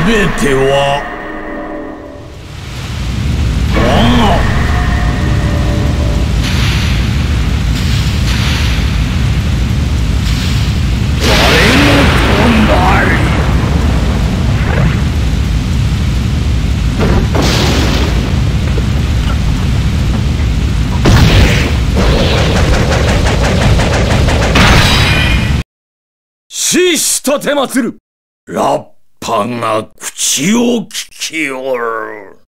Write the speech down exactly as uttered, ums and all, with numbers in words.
べては我が誰のとなり。死したてまつる。ラッパが口を聞きおる。